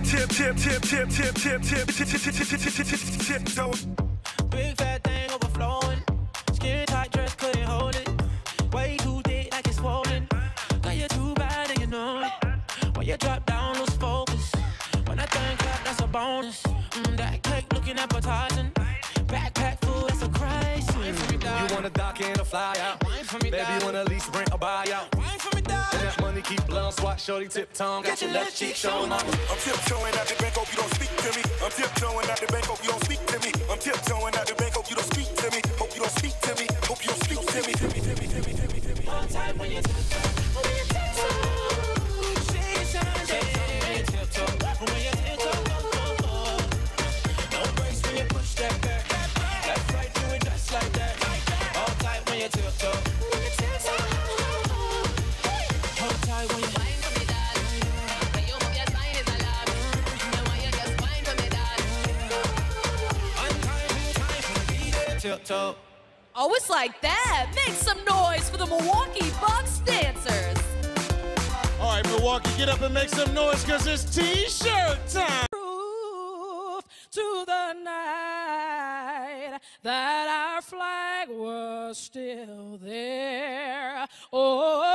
tiptoe. Big fat thing overflowing. Skin tight dress couldn't hold it. Way too thick like it's swollen. Got you too bad and you know it. When you drop down, lose focus. When that thing clap, that's a bonus. That cake looking appetizing. Backpack full, that's a crisis. You wanna dock in or fly out? Baby, you wanna lease, rent or buy out? And that money keep blowing, swat shorty tip-tongue. Got your left cheek showing off. I'm tiptoeing out the bank, hope you don't speak to me. I'm tiptoeing out the bank, hope you don't speak to me. I'm tiptoeing out the bank, hope you don't speak to me. Hope you don't speak to me. Hope you don't speak to me. One time when you tiptoe, when you tiptoe. Shake shine, when you tiptoe, when you tiptoe. Don't brace when you push that back. Left, right, do it just like that. All tight when you tiptoe, when you tiptoe. Hold tight when you. Tiptoe. Oh, it's like that. Make some noise for the Milwaukee Bucks dancers. All right, Milwaukee, get up and make some noise because it's T-shirt time. Truth to the night that our flag was still there. Oh.